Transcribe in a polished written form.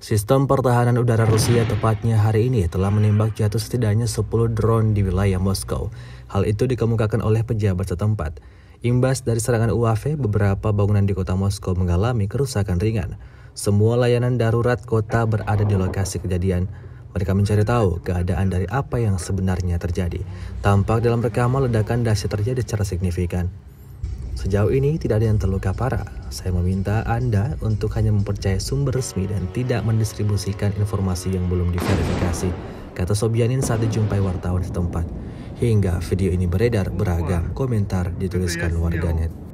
Sistem pertahanan udara Rusia tepatnya hari ini telah menembak jatuh setidaknya 10 drone di wilayah Moskow. Hal itu dikemukakan oleh pejabat setempat. Imbas dari serangan UAV, beberapa bangunan di kota Moskow mengalami kerusakan ringan. Semua layanan darurat kota berada di lokasi kejadian. Mereka mencari tahu keadaan dari apa yang sebenarnya terjadi. Tampak dalam rekaman ledakan dahsyat terjadi secara signifikan. Sejauh ini tidak ada yang terluka parah. Saya meminta Anda untuk hanya mempercayai sumber resmi dan tidak mendistribusikan informasi yang belum diverifikasi, kata Sobyanin saat dijumpai wartawan setempat. Hingga video ini beredar, beragam komentar dituliskan warganet.